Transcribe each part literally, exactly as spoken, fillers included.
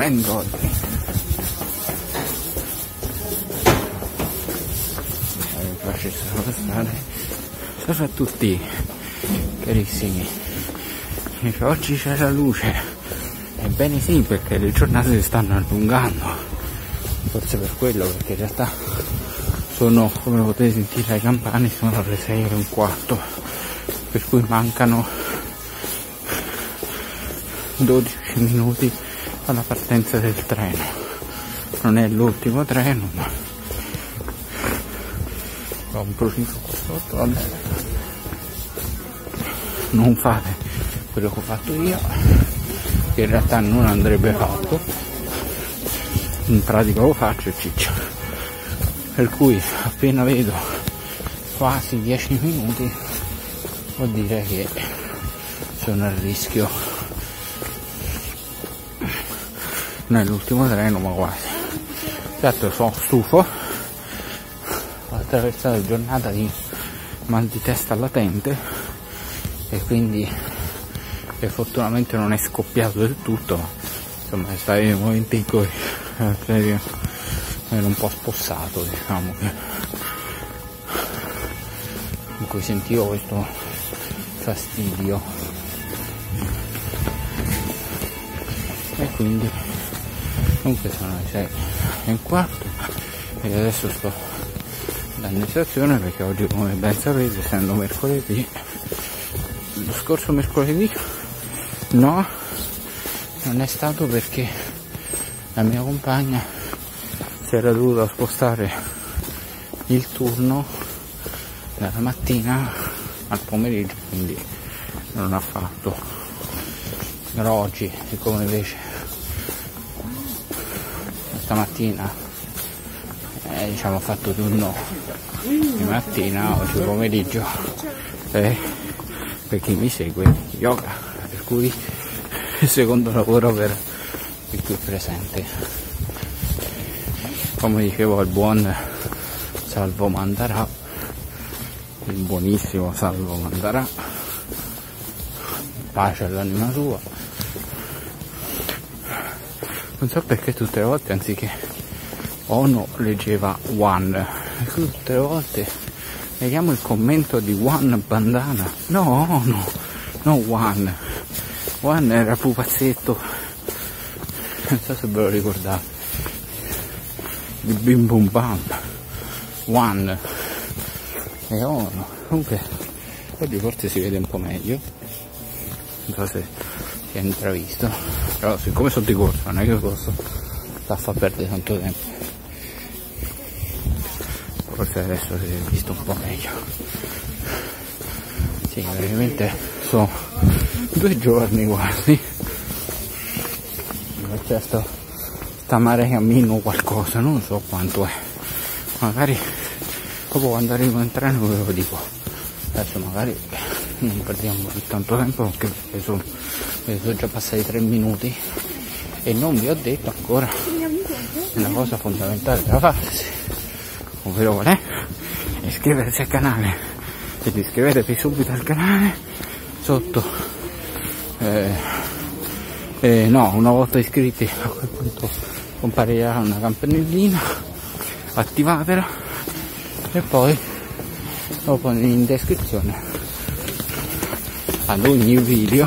piovendo oggi. Eh, qua ci sono le strade. Ciao a tutti carissimi, oggi c'è la luce. Ebbene sì, perché le giornate si stanno allungando, forse per quello, perché in realtà sono, come potete sentire ai campani, sono le sei e un quarto, per cui mancano dodici minuti alla partenza del treno. Non è l'ultimo treno, ma ho un prurito qua sotto, vabbè. Non fate quello che ho fatto io, che in realtà non andrebbe fatto, in pratica lo faccio e ciccio, per cui appena vedo quasi dieci minuti vuol dire che sono a rischio. Non è l'ultimo treno, ma quasi. Certo, sono stufo, ho attraversato la giornata di mal di testa latente e quindi che fortunatamente non è scoppiato del tutto, ma insomma è stato nei momenti in cui eh, ero un po' spossato, diciamo, che in cui sentivo questo fastidio, e quindi comunque sono le sei e un quarto e adesso sto dando in stazione, perché oggi, come ben sapete, essendo mercoledì, lo scorso mercoledì no, non è stato perché la mia compagna si era dovuta spostare il turno dalla mattina al pomeriggio, quindi non ha fatto. Però oggi, siccome invece stamattina eh, diciamo ho fatto turno di mattina, oggi pomeriggio, eh, per chi mi segue, yoga, per cui il secondo lavoro per il più presente. Come dicevo al buon Salvo Mandarà, il buonissimo Salvo Mandarà, pace all'anima sua, non so perché tutte le volte anziché Ono leggeva One, e tutte le volte vediamo il commento di One Bandana. No, no, no, One. One era pupazzetto, non so se ve lo ricordate, di Bim Bum Bam. One e Ono. Comunque oggi forse si vede un po' meglio, non so se si è intravisto, però siccome sono di corsa non è che posso sta a far perdere tanto tempo. Forse adesso si è visto un po' meglio. Sì, veramente sono due giorni quasi, c'è sto, sta mare cammino qualcosa, non so quanto è, magari dopo quando arrivo in treno ve lo dico. Adesso magari non perdiamo tanto tempo, perché sono, sono già passati tre minuti e non vi ho detto ancora una cosa fondamentale da farsi, ovvero qual è? Iscriversi al canale. E iscrivetevi subito al canale, sotto eh, eh, no, una volta iscritti a quel punto comparirà una campanellina, attivatela, e poi dopo in descrizione ad ogni video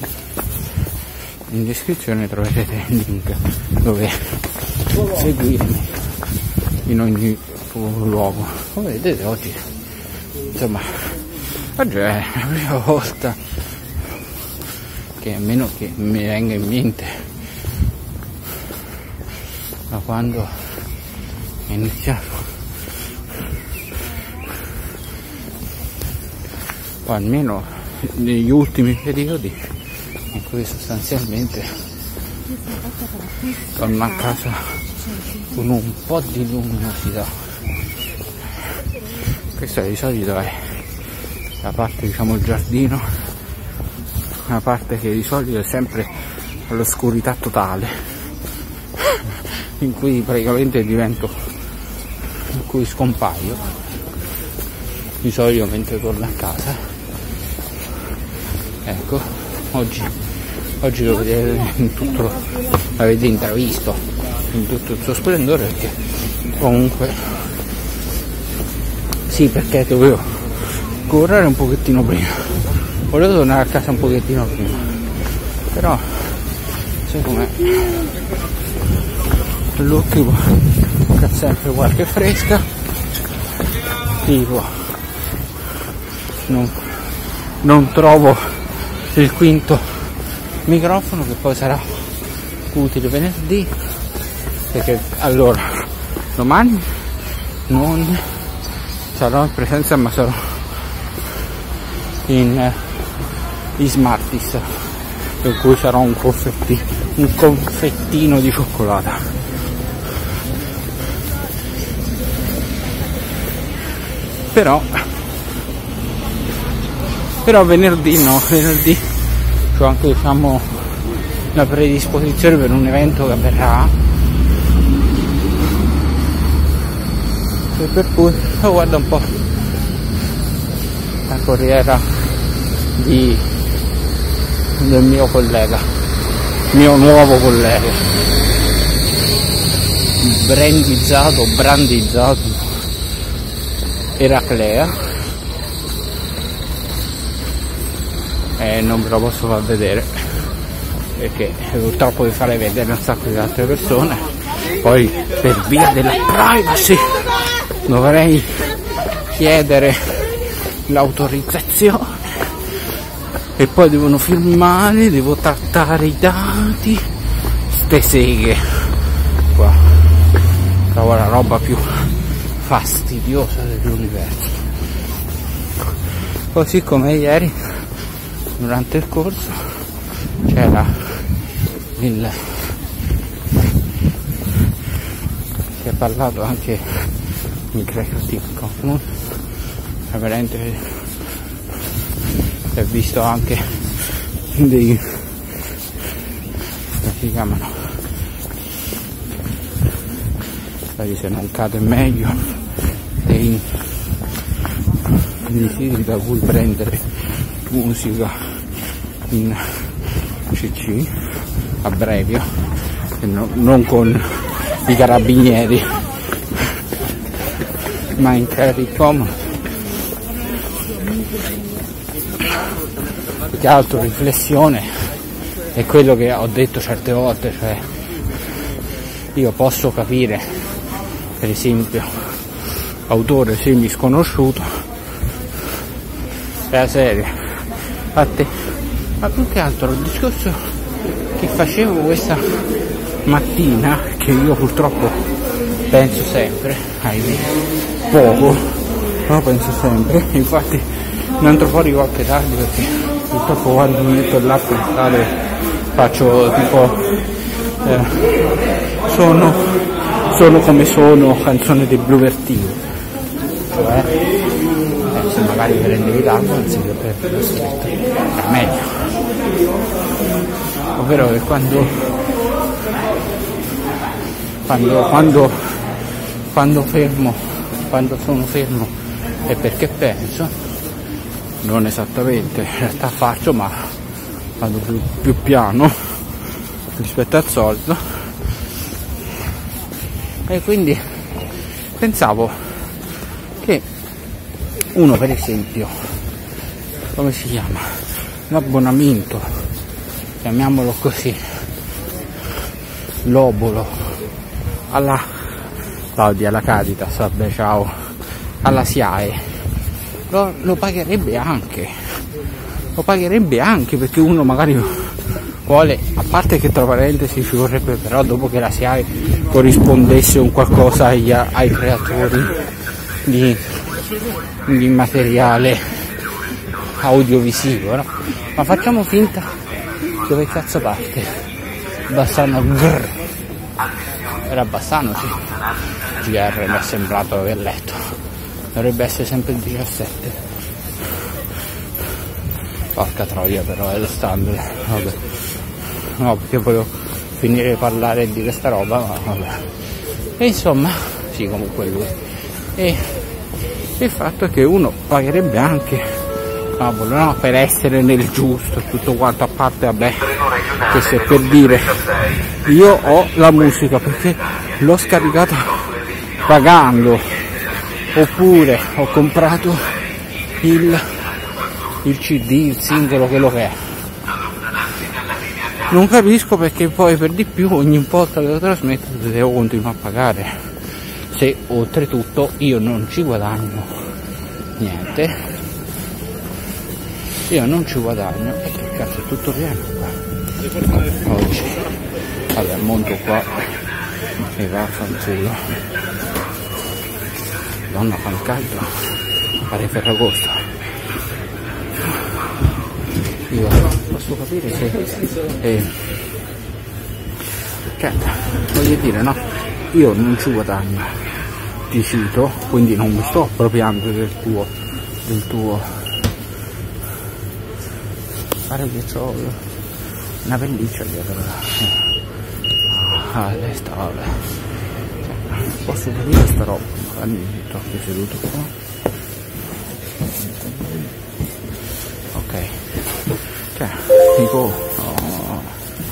in descrizione troverete il link dove seguirmi in ogni luogo. Come vedete oggi, insomma, oggi è la prima volta che, a meno che mi venga in mente da quando è iniziato, o almeno negli ultimi periodi in cui sostanzialmente torno a casa con un po' di luminosità. Questa di solito è la parte, diciamo, il giardino, una parte che di solito è sempre all'oscurità totale, in cui praticamente divento, in cui scompaio di solito mentre torno a casa. Ecco, oggi oggi lo vedete in tutto, l'avete intravisto in tutto il suo splendore, perché comunque sì, perché dovevo correre un pochettino prima, volevo tornare a casa un pochettino prima, però secondo me l'ultimo che ha sempre qualche fresca, tipo non, non trovo il quinto microfono, che poi sarà utile venerdì, perché allora domani non sarò in presenza, ma sarò in, eh, in Smarties, per cui sarò un confettino, un confettino di cioccolata. Però però venerdì no, venerdì c'ho anche, diciamo, la predisposizione per un evento che avverrà, e per cui oh, guarda un po' la corriera di, del mio collega, mio nuovo collega, brandizzato, brandizzato Eraclea, e non ve lo posso far vedere perché purtroppo vi farei vedere un sacco di altre persone, poi per via della privacy dovrei chiedere l'autorizzazione e poi devono firmare, devo trattare i dati, ste seghe qua, trovo la roba più fastidiosa dell'universo. Così come ieri durante il corso c'era il si è parlato anche in Creative Commons, veramente si è visto anche dei, come si chiamano, se non cade meglio, dei, dei siti da cui prendere musica in C C abbrevio, e no, non con i carabinieri ma in Creative Commons. Più che altro riflessione è quello che ho detto certe volte, cioè io posso capire per esempio autore semi sconosciuto della serie a te, ma più che altro il discorso che facevo questa mattina, che io purtroppo penso sempre, ahimè, poco, però penso sempre, infatti ne entro fuori qualche tardi perché purtroppo quando mi metto là a pensare faccio tipo eh, sono sono come sono, canzone dei Blu Vertigo, cioè eh, se magari prendevi l'album anziché per lo stretto era meglio, ovvero che quando quando quando quando fermo quando sono fermo è perché penso, non esattamente, in realtà faccio, ma vado più, più piano rispetto al solito, e quindi pensavo che uno, per esempio, come si chiama, l'abbonamento, chiamiamolo così, l'obolo alla Claudia, alla Caritas, vabbè, ciao, alla S I A E, lo, lo pagherebbe anche lo pagherebbe anche perché uno magari vuole, a parte che tra parentesi ci vorrebbe però dopo che la S I A E corrispondesse un qualcosa agli, ai creatori di, di materiale audiovisivo, no? Ma facciamo finta, dove cazzo parte? Bassano grrr. Era Bassano, sì. G R mi è sembrato aver letto. Dovrebbe essere sempre il diciassette. Porca troia, però è lo standard. Vabbè. No, perché volevo finire di parlare e dire sta roba, ma vabbè. E insomma, sì, comunque lui. E il fatto è che uno pagherebbe anche cavolo, no, per essere nel giusto tutto quanto, a parte vabbè che se per dire io ho la musica perché l'ho scaricata pagando, oppure ho comprato il, il C D, il singolo, quello che è. Non capisco perché poi per di più ogni volta che lo trasmetto devo continuare a pagare, se oltretutto io non ci guadagno niente, io non ci guadagno e che cazzo è tutto pieno qua oggi. Vabbè, monto qua e va a fanculo. Donna, fa il caldo, pare Ferragosto. Io posso capire se eh, cioè, voglio dire, no, io non ci guadagno, ti cito, quindi non mi sto appropriando del tuo del tuo pare che ho una pelliccia dietro ah, le stave, cioè, posso capire sta roba, magari mi sto seduto qua. Ok, cioè, tipo, oh,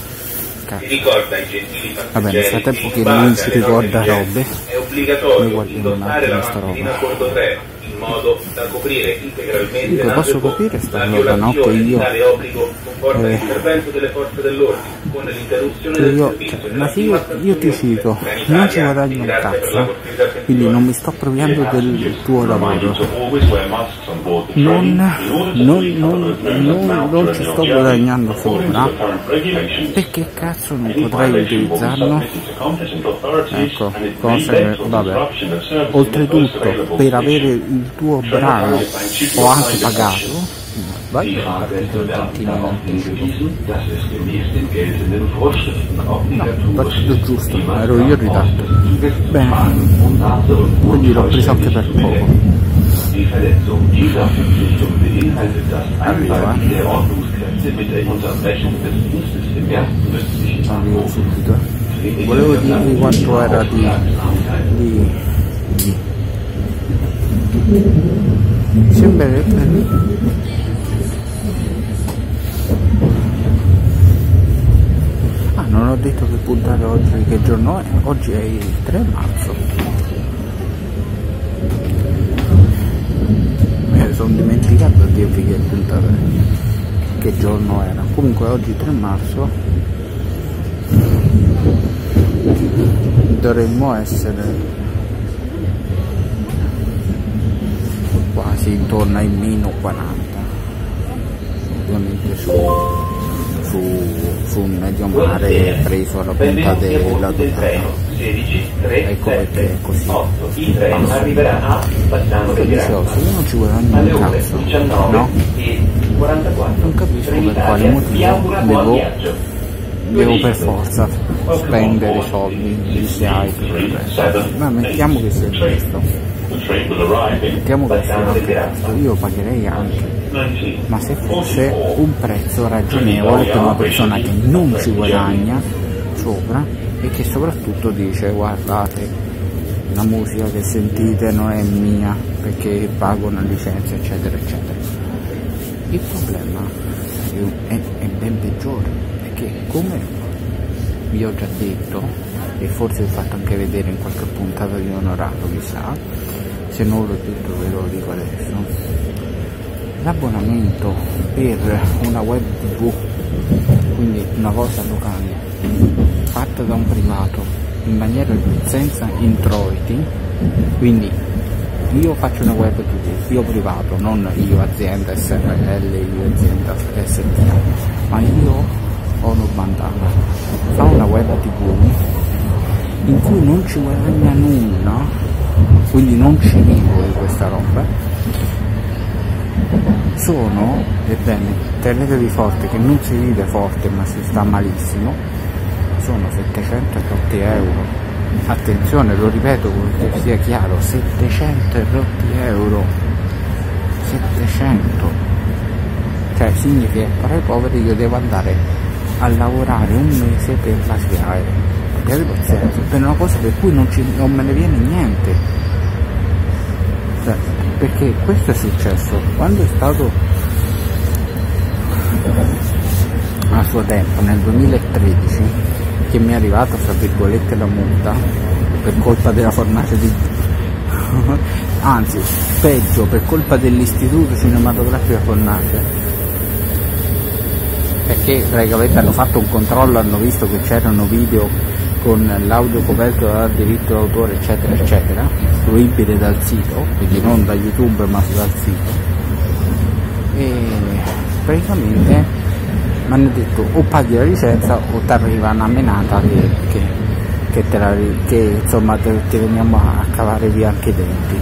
va bene, nel frattempo che lui si ricorda robe, noi guardiamo un attimo sta roba. In modo da coprire integralmente dico, posso capire sta roba, no? Che io eh, intervento delle forze dell'ordine con l'interruzione del io, servizio, cioè, ma se io, io ti cito, non ci guadagno un cazzo, quindi non mi sto appropriando del tuo lavoro, non, non, non, non, non ci sto guadagnando sopra, perché cazzo non potrei utilizzarlo? Ecco, cose, vabbè. Oltretutto, per avere il tuo brano ho anche pagato. Vai, partito il tantino in anticipo. No, partito giusto, ero io in ritardo. Bene, quindi l'ho preso anche per poco. Arriva, eh. Arrivo subito. Volevo dirvi quanto era di... di... di... sembrerebbe... Ah, non ho detto che puntata oggi, che giorno è? Oggi è il tre marzo. Mi sono dimenticato di dirvi che puntata, che giorno era. Comunque oggi tre marzo dovremmo essere quasi intorno ai meno quaranta, ovviamente su, su, su un medio mare preso alla punta della Dutana. Ecco perché è così. Che dicevo, se io non ci guadagno un cazzo, no? Non capisco per quale motivo devo, devo per forza spendere soldi di S I A E per il resto. Ma mettiamo che sia questo, mettiamo che sia anche questo, io pagherei anche, ma se fosse un prezzo ragionevole per una persona che non ci guadagna sopra e che soprattutto dice guardate, la musica che sentite non è mia perché pago una licenza eccetera eccetera. Il problema è, è ben peggiore, perché come vi ho già detto, e forse vi ho fatto anche vedere in qualche puntata di Onorato, chissà, se non l'ho detto ve lo dico adesso, l'abbonamento per una web tv, quindi una cosa locale, fatta da un privato, in maniera senza introiti, quindi io faccio una web tv, io privato, non io azienda S R L, io azienda S T A, ma io ho una bandana, fa una web tv in cui non ci guadagna nulla, quindi non ci vivo di questa roba, sono, ebbene, tenetevi forte che non si vive forte ma si sta malissimo, sono settecentotto euro. Attenzione, lo ripeto perché sia chiaro, settecento euro, settecento, cioè significa che per i poveri io devo andare a lavorare un mese per la S I A E, abbiate pazienza, per una cosa per cui non, ci, non me ne viene niente, cioè, perché questo è successo quando è stato a suo tempo nel duemilatredici che mi è arrivata fra virgolette la multa per colpa della fornace di anzi peggio, per colpa dell'istituto cinematografico Fornace, perché praticamente hanno fatto un controllo, hanno visto che c'erano video con l'audio coperto dal diritto d'autore eccetera eccetera, fruibile dal sito, quindi non da YouTube ma dal sito, e praticamente mi hanno detto o paghi la licenza o ti arriva una menata che, che, che, te la, che insomma te, te veniamo a cavare via anche i denti.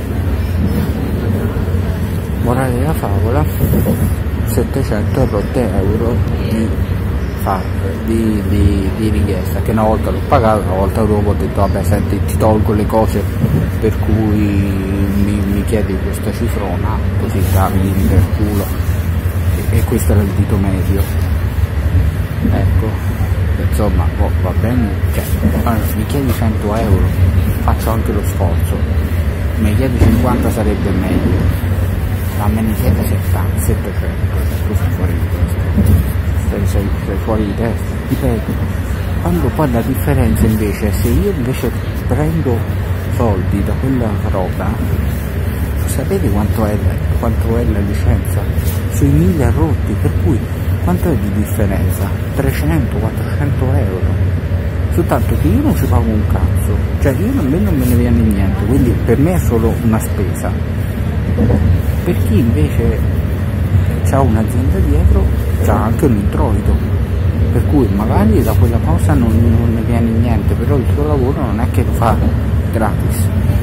Morale della favola, settecento euro di, di, di, di richiesta, che una volta l'ho pagato, una volta dopo ho detto vabbè senti ti tolgo le cose per cui mi, mi chiedi questa cifrona così cavi per culo, e, e questo era il dito medio, ecco, insomma oh, va bene, cioè, allora, mi chiedi cento euro, faccio anche lo sforzo, mi chiedi cinquanta sarebbe meglio, ma me ne chiede settanta, settecento, tu sei fuori di testa, sei, sei, sei fuori di testa, ripeto, quando poi la differenza invece è se io invece prendo soldi da quella roba, sapete quanto è, quanto è la licenza? Sui mille rotti, per cui quanto è di differenza? trecento quattrocento euro, soltanto che io non ci pago un cazzo, cioè io a me non me ne viene niente, quindi per me è solo una spesa. Per chi invece ha un'azienda dietro c'ha anche un introito, per cui magari da quella cosa non, non ne viene niente, però il suo lavoro non è che lo fa gratis,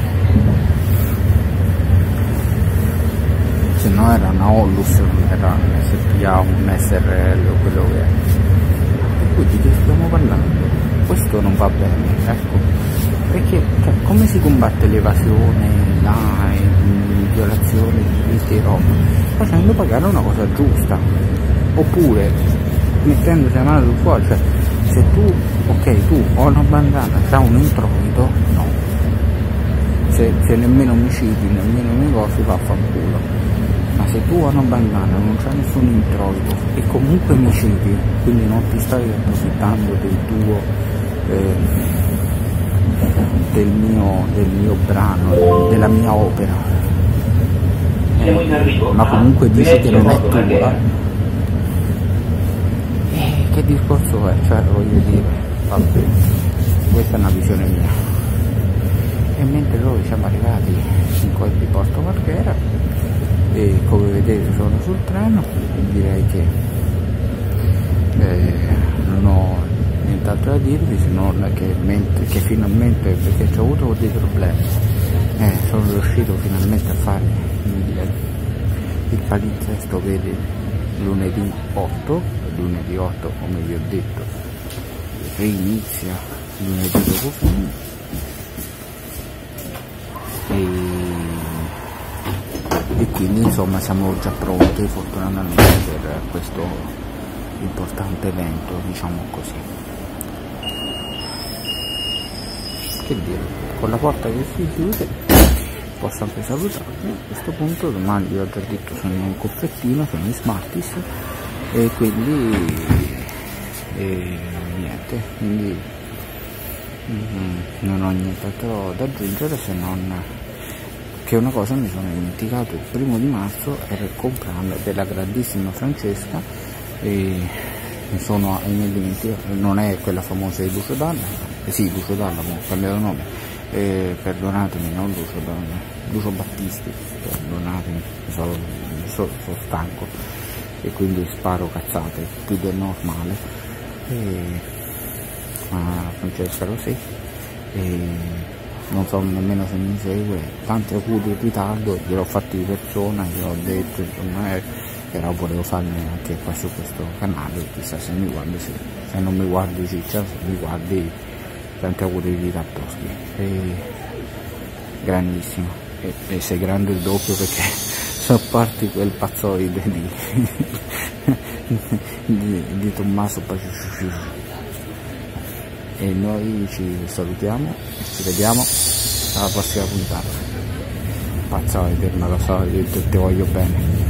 se no era una Onlus, non era un S P A, un S R L o quello che è, per cui di che stiamo parlando? Questo non va bene, ecco, perché cioè, come si combatte l'evasione, la violazione di diritti e roba? Facendo pagare una cosa giusta, oppure mettendosi la mano sul cuore, cioè se tu, ok, tu ho una bandana, c'ha un introito, no, se, se nemmeno mi citi, nemmeno mi negozi, va a fanculo, ma se tu hai una bandana, non c'è nessun introito e comunque mi citi, quindi non ti stai approfittando del tuo eh, del mio, del mio brano, della mia opera, ma comunque dici che non è tua, eh, che discorso è? Cioè voglio dire, vabbè, questa è una visione mia. E mentre noi siamo arrivati in quel di Porto Marghera e come vedete sono sul treno, e direi che eh, non ho nient'altro da dirvi se non che, mentre, che finalmente, perché ho avuto dei problemi, eh, sono riuscito finalmente a fare il palinsesto, vede, lunedì otto, lunedì otto come vi ho detto rinizia lunedì dopo fine, e, e quindi insomma siamo già pronti fortunatamente per questo importante evento, diciamo così. Che dire, con la porta che si chiude posso anche salutarvi a questo punto. Domani vi ho già detto sono in un coffettino, sono in Smartis, e quindi e niente, quindi mm, non ho nient'altro da aggiungere se non che una cosa mi sono dimenticato: il primo di marzo era il compleanno della grandissima Francesca, e mi sono dimenticato, non è quella famosa di Lucio Dalla, eh sì, Lucio Dalla, ho cambiato nome. Eh, perdonatemi, non Lucio, Lucio Battisti, perdonatemi, sono, sono, sono stanco e quindi sparo cazzate più del normale, e, ma Francesca lo sì, e non so nemmeno se mi segue, tanti auguri in ritardo, gliel'ho fatti di persona, gliel'ho detto, insomma, eh, però volevo farne anche qua su questo canale, chissà se mi guardi, se, se non mi guardi ciccia, se mi guardi tanti auguri di Tartoschi, e grandissimo, e, e sei grande il doppio perché sopporti quel pazzoide di, di, di Tommaso Paciuciu. E noi ci salutiamo e ci vediamo alla prossima puntata. Pazzoide, ma lo so, io ti voglio bene.